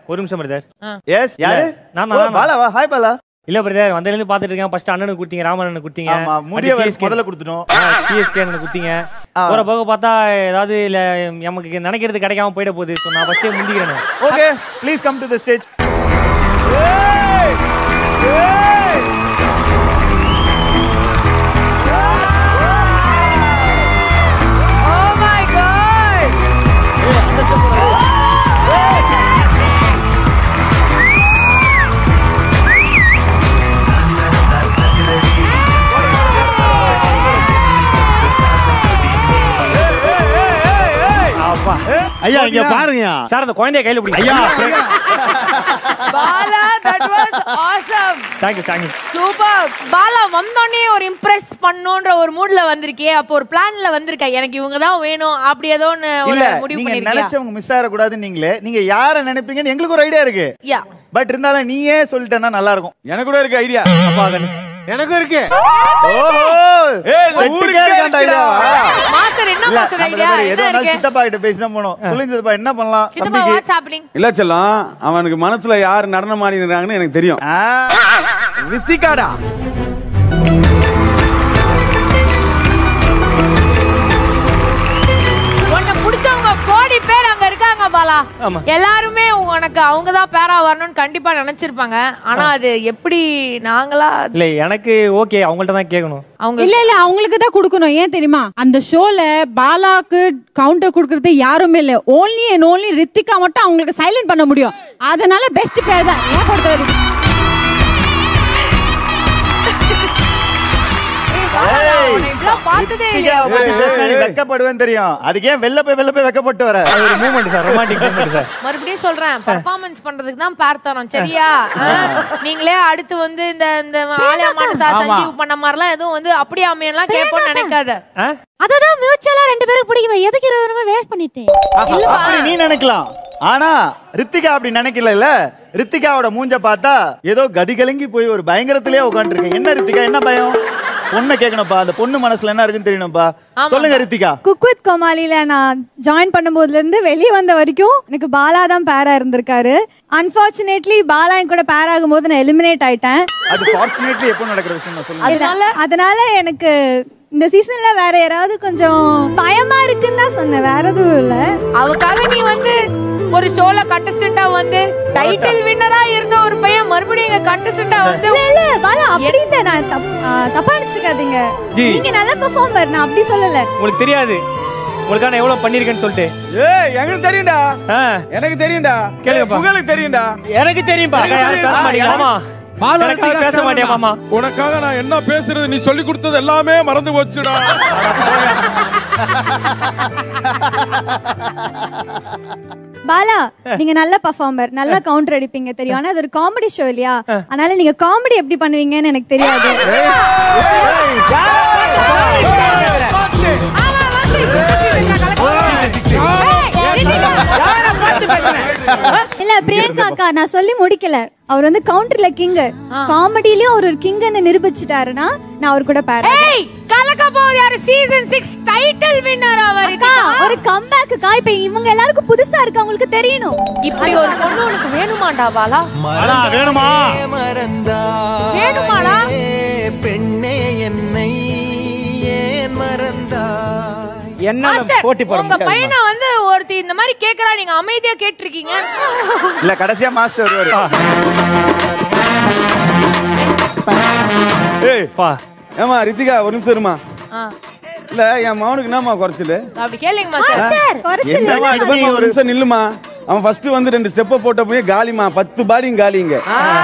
ஒரு நிமிஷம் brother. S யாரு? நான் பாலா. வா. ஹாய் பாலா. இல்ல பிரதர், வந்ததுல இருந்து பாத்துட்டு இருக்கேன். ஃபர்ஸ்ட் அண்ணனுக்கு குடுத்தீங்க, ராமண்ணனுக்கு குடுத்தீங்க. ஆமா, முடிய முதல்ல கொடுத்துட்டோம். டிஎஸ்கே அண்ணனுக்கு குடுத்தீங்க. போற போக பார்த்தா ஏதாவது இல்ல நமக்கு நினைக்கிறது கிடைக்காம போயிட போகுது. சோ நான் ஃபர்ஸ்டே முந்திக்கிறேன். Okay, please come to the stage. ஐயா இங்க பாருங்க சார், அந்த குழந்தைய கையில பிடிங்க. ஐயா Bala, that was awesome. Thank you. Super. Bala வந்தோடனே ஒரு இம்ப்ரெஸ் பண்ணணும்ன்ற ஒரு மூட்ல வந்திருக்கே. அப்போ ஒரு பிளான்ல வந்திருக்க. எனக்கு இவங்க தான் வேணும் அப்படி ஏதோ ஒன்னு முடிவு நீங்க பண்ணிருக்கீங்க. நினைச்சவங்க மிஸ் ஆற கூடாது. நீங்க யாரை நினைப்பீங்கன்னு எங்களுக்கு ஒரு ஐடியா இருக்கு. பட் இருந்தாலும் நீயே சொல்லிட்டேன்னா நல்லா இருக்கும். எனக்கு கூட இருக்கு ஐடியா. எனக்கும் இருக்கு. ஓஹோ, ஊருக்கே இருக்கு அந்த ஐடியா. மாஸ்டர் என்ன மாஸ்டர் ஐடியா? ஏதோ நான் சித்தப்பா கிட்ட பேசினா போனோம். சொல்லுங்க சித்தப்பா, என்ன பண்ணலாம்? சித்தப்பா, வாட்ஸ் ஹேப்பனிங்? இல்ல செல்லம், அவனுக்கு மனசுல யார் நடனம் ஆடி இருக்காங்கன்னு எனக்கு தெரியும். ரித்திகாடா. உன்னை பிடிச்சவங்க கோடி பேர் அங்க இருக்காங்க பாலா. எல்லாருமே உனக்கு அவங்க தான் பேரா வரணும்னு கண்டிப்பா நினைச்சிருப்பாங்க. ஆனா அது எப்படி நாங்களா இல்ல எனக்கு ஓகே, அவங்கள்ட்ட தான் கேட்கணும். இல்ல அவங்களுக்கு தான் கொடுக்கணும். ஏன் தெரியுமா? அந்த ஷோல பாலாக்கு கவுண்டர் கொடுக்கறது யாருமே இல்ல. ஓன்லி அண்ட் ஓன்லி ரித்திகா மட்டும் அவங்களுக்கு சைலண்ட் பண்ண முடியும். அதனால பெஸ்ட் பேர் தான். ஏன் பொறுத்தவரைக்கும் வெக்கப்படுவேன் தெரியும். அதுக்கே வெள்ள போய் வெக்கப்பட்டு வர ஒரு moment sir, romantic moment sir. மறுபடியும் சொல்றேன், பெர்ஃபார்மன்ஸ் பண்றதுக்கு தான் பேர் தரோம், சரியா? நீங்களே அடுத்து வந்து இந்த ஆலியா மானசா சஞ்சீவ் பண்ண மாதிரிலாம் எதுவும் வந்து அப்படியே அமையலாம் கேட்போம்னு நினைக்காத. அததான் மியூச்சுவலா 2 பேருக்கு பிடிக்குமே. எதுக்கு 20 நிமிஷம் வேஸ்ட் பண்ணிட்டேன்? அப்படி நீ நினைக்கலாம். ஆனா ரித்திகா அப்படி நினைக்கல. ரித்திகாவோட மூஞ்ச பார்த்தா ஏதோ கதி கலங்கி போய் ஒரு பயங்கரத்திலேயே உட்காந்துருக்கு. என்ன ரித்திகா, என்ன பயம்? பொண்ணை கேட்கணும்ப்பா. அந்த பொண்ணு மனசுல என்ன இருக்குன்னு தெரியணும்ப்பா. சொல்லுங்க ரித்திகா. குக் வித் கோமாளில நான் ஜாயின் பண்ணும்போதுல இருந்து வெளியே வந்த வரைக்கும் எனக்கு பாலா தான் பேரா இருந்திருக்காரு. அன்பார்ச்சுனேட்லி பாலா என் கூட பேர் ஆகும்போது நான் எலிமினேட் ஆயிட்டேன். அது ஃபார்ச்சுனேட்லி எப்போ நடக்கிற விஷயம் சொல்லுங்க. அதனால எனக்கு இந்த சீசன்ல வேற யாராவது கொஞ்சம் பயமா இருக்குன்னு தான் சொன்னேன், வேற எதுவும் இல்ல. அவக்காக நீ வந்து ஒரு ஷோல கண்டஸ்டன்டா வந்து டைட்டில் வின்னரா இருந்த ஒரு பையன் மறுபடியும் இங்க கண்டஸ்டன்டா வந்து இல்ல பாலா அப்படி இல்ல. நான் தப்பா நினைச்சுக்காதீங்க. நீங்க நல்ல பெர்ஃபார்மர், நான் அப்படி சொல்லல. உங்களுக்கு தெரியாது உங்களுக்கு நான் எவ்வளவு பண்ணிருக்கேன்னு சொல்லிட்டு. எனக்கு தெரியும்டா. எனக்கு தெரியும்டா. கேளுங்கப்பா. உங்களுக்கு தெரியும்டா. எனக்கு தெரியும்பா. ஆமா பேச மாட்டியா மாமா? உனக்காக நான் என்ன பேசுறது, நீ சொல்லி கொடுத்தது எல்லாமே மறந்து போச்சுடா. பாலா நீங்க நல்ல பெர்ஃபார்மர், நல்ல கவுண்டர் அடிப்பீங்க தெரியும். ஆனா அது ஒரு காமெடி ஷோ இல்லையா? அதனால நீங்க காமெடி எப்படி பண்ணுவீங்கன்னு எனக்கு தெரியாது. இல்ல பிரியங்கா அக்கா, நான் சொல்லி முடிக்கல. அவர் வந்து கவுண்டர்ல கிங், காமெடிலயும் அவர் ஒரு கிங்னு நிரூபிச்சிட்டாருன்னா நான் அவர் கூட பேர். ஏய் கலக்க போகுது யாரு? சீசன் 6 டைட்டில் வின்னர் அவருக்கு. ஒரு கம்பேக் கா. இப்ப இவங்க எல்லாருக்கும் புதுசா இருக்கு, அவங்களுக்கு தெரியணும். இப்படி ஒரு பொண்ணு உனக்கு வேணுமாடா பாலா? பாலா வேணுமா? வேணுமாடா? பெண்ணே என்னை ஏன் மறந்தாய்? என்ன போட்டி போட உங்க பையனை வந்து ஒருத்தி இந்த மாதிரி கேக்குறா, நீங்க அமைதியா கேட்டிருக்கீங்க. இல்ல கடைசியா மாஸ்டர் வருவாரு. ஏய் பா, ஏமா ரித்திகா ஒரு நிமிஷம் இருமா. இல்ல என் மகனுக்கு என்னமா குறைச்சல்? அப்படி கேளுங்க மாஸ்டர். குறைச்சல் ஒரு நிமிஷம் நில்லுமா. அவன் ஃபர்ஸ்ட் வந்து 2 ஸ்டெப் போட்ட போய் காலிமா, 10 பாடியும் காலிங்க.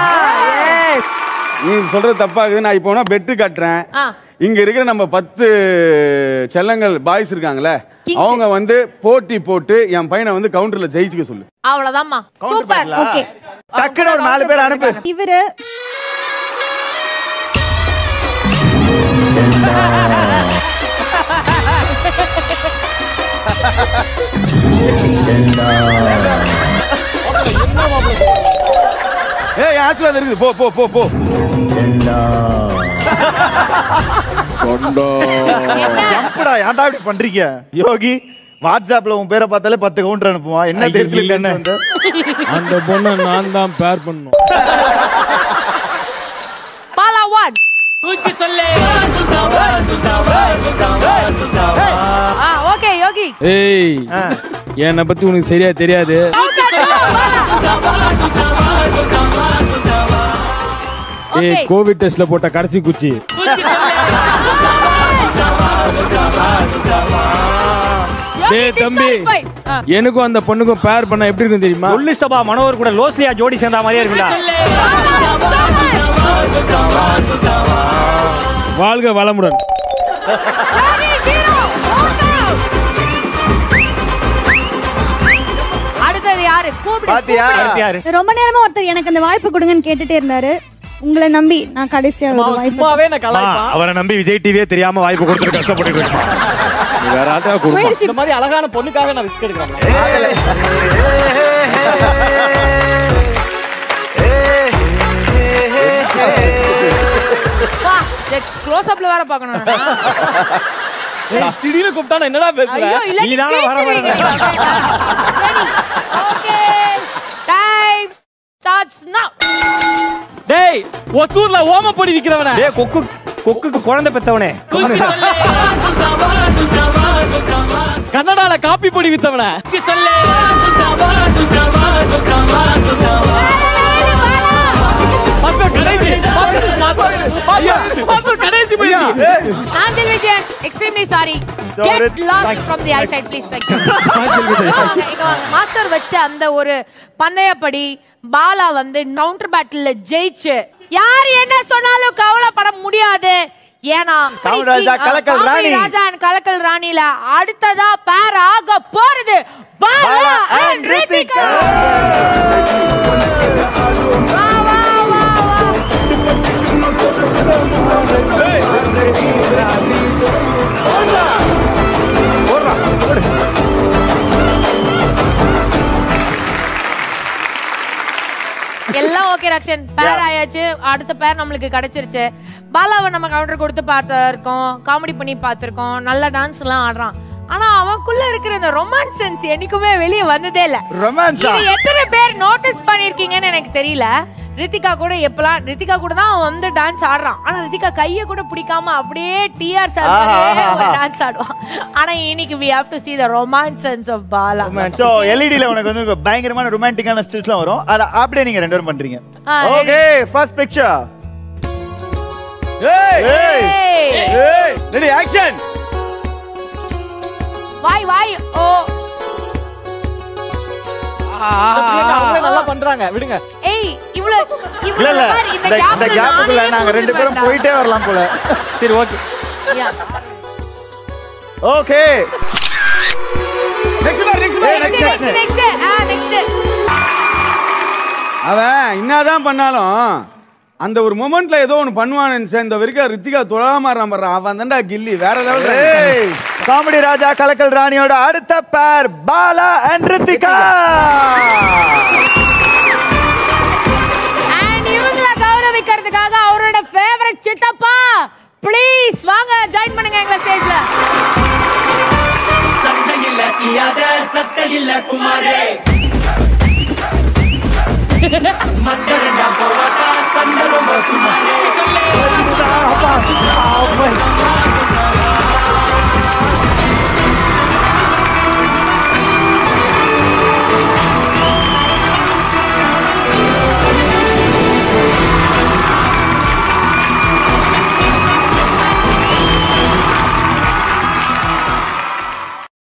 நீ சொல்றது தப்பாகுது. நான் இப்போ பெட்டு கட்டுறேன். இங்க இருக்கிற நம்ம 10 செல்லங்கள் பாய்ஸ் இருக்காங்களே, அவங்க வந்து போட்டி போட்டு என் பையனை வந்து கவுண்டர்ல ஜெயிச்சுக்க சொல்லு. அவ்வளவுதான்மா. சூப்பர். ஓகே, டக்குனு ஒரு 4 பேர் அனுப்பு. இவரு ஏய் ஆசீர்வாதம் இருக்குது. போ போ போ போ. ஜம்புடா, ஏன்டா இப்படி பண்றீங்க? யோகி வாட்ஸ்அப்ல உன் பேரை பார்த்தாலே 10 கவுண்டர் அனுப்புவான். என்ன தெரியல என்ன அந்த பொண்ணை நான் தான் பேர் பண்ணணும். பாலா 1 தூக்கி சொல்லு. ஓகே யோகி. ஏய் என்னை பத்தி உனக்கு சரியா தெரியாது. ஏய் கோவிட் டெஸ்ட்ல போட்ட கடைசி குச்சி. டேய் தம்பி, எனக்கும் அந்த பொண்ணுக்கும் பேர் பண்ண எப்படி இருக்கு தெரியுமா? சொல்லு சபா மனோவர் கூட லோஸ்லியா ஜோடி சேர்ந்த மாதிரியே இருக்குடா. வாழ்க வளமுடன். அடுத்தது யாரு? பாத்தியா? ரொம்ப நேரமா ஒருத்தர் எனக்கு அந்த வாய்ப்பு கொடுங்கன்னு கேட்டுட்டே இருந்தாரு. உங்களை நம்பி நான் கடைசியா ஒரு வாய்ப்பு. அவரை நம்பி விஜய் டிவியே தெரியாம வாய்ப்பு கொடுத்துட்டு கஷ்டப்பட்டு வேற ஆட்டா கொடுப்போம். இந்த மாதிரி அழகான பொண்ணுக்காக நான் ரிஸ்க் எடுக்கிறேன். வா க்ளோஸ் அப்ல வேற பார்க்கணும். திடீர்னு கூப்பிட்டா என்னடா பேசுற? ஐயோ இல்ல நீ தான வர. ஓகே டைம் ஸ்டார்ட்ஸ் நவ. டேய் ஒசூர்ல ஓமப்பொடி விக்கிறவனே. டேய் கொக்குக்கு குழந்தை பெத்தவனே. கன்னடால காப்பி பொடி வித்தவனே. Angel Vijayan, extremely sorry. Get lost from the eyesight, please. Thank you. Master வச்ச அந்த ஒரு பந்தயப்படி பாலா வந்து கவுண்டர் பேட்டில்ல ஜெயிச்சு யார் என்ன சொன்னாலும் கவலைப்பட முடியாது. ஏன்னா ராஜா அண்ட் கலக்கல் ராணில அடுத்ததா பேர் ஆக போறது பாலா அண்ட் ரித்திகா. வா வா வா எல்லாம் ஓகே ரக்ஷன், பேர் ஆயாச்சு. அடுத்த பேர் நம்மளுக்கு கிடைச்சிருச்சு. பாலாவை நம்ம கவுண்டர் கொடுத்து பார்த்திருக்கோம், காமெடி பண்ணி பார்த்திருக்கோம், நல்ல டான்ஸ் எல்லாம் ஆடுறான். ஆனா அவனுக்குள்ள இருக்கிற இந்த ரொமான்ஸ் சென்ஸ் என்னைக்குமே வெளியே வந்ததே இல்ல. எத்தனை பேர் நோட்டீஸ் பண்ணிருக்கீங்கன்னு எனக்கு தெரியல. ரித்திகா கூட எப்பலாம் ரித்திகா கூட தான் வந்து டான்ஸ் ஆடுறான். ஆனா ரித்திகா கைய கூட பிடிக்காம அப்படியே டிஆர் சார் டான்ஸ் ஆடுவான். ஆனா இன்னைக்கு we have to see the romance sense of Bala. So எல்இடில உனக்கு வந்து பயங்கரமான ரொமான்டிக்கான ஸ்டில்ஸ்லாம் வரும். அத அப்படியே நீங்க ரெண்டு பேரும் பண்றீங்க. Okay first picture. ஏய் ஏய் ரெடி ஆக்ஷன். வாய் ஓ நல்லா பண்றாங்க விடுங்க. ஏய் இவ்வளவு இல்ல இந்த கேப்புக்குள்ள நாங்க ரெண்டு பேரும் போயிட்டே வரலாம் போல. சரி ஓகே. ஓகே நெக்ஸ்ட் அவன் என்னதான் பண்ணாலும் அந்த ஒரு மொமெண்ட்ல ஏதோ ஒன்னு பண்ணுவான்னு இந்த வரைக்கும் ரித்திகா தொழாமறான். அவன் தான்டா கில்லி வேற ஏதாவது. காமெடி ராஜா கலக்கல் ராணியோட அடுத்த பேர் பாலா அண்ட் ரித்திகா. அண்ட் இவங்கள கௌரவிக்கிறதுக்காக அவரோட ஃபேவரட் சித்தப்பா ப்ளீஸ் வாங்க ஜாயின் பண்ணுங்க எங்க ஸ்டேஜ்ல. சட்டையில்ல கியாத சட்டையில்ல குமாரே மண்ட